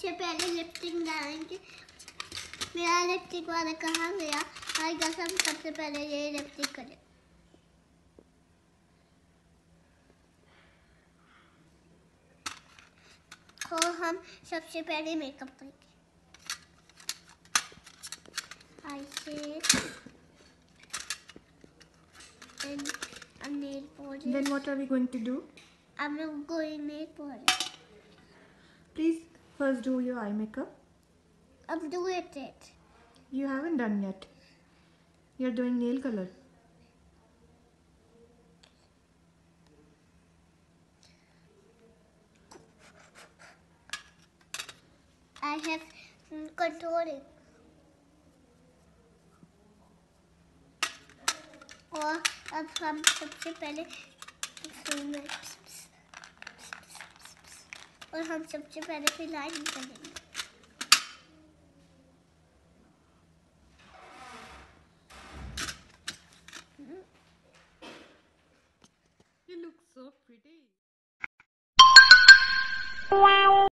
सबसे पहले लिपस्टिक डालेंगे। मेरा लिपस्टिक वाला कहाँ गया? आई गस हम सबसे पहले ये लिपस्टिक करें। और हम सबसे पहले मेकअप करेंगे। eyeshadow and a nail polish. Then what are we going to do? I'm going nail polish. Please first do your eye makeup. I'm doing it. You haven't done yet. You're doing nail color. I have controlling. और अब हम सबसे पहले और हम सबसे पहले फिर लाइन करेंगे। You look so pretty.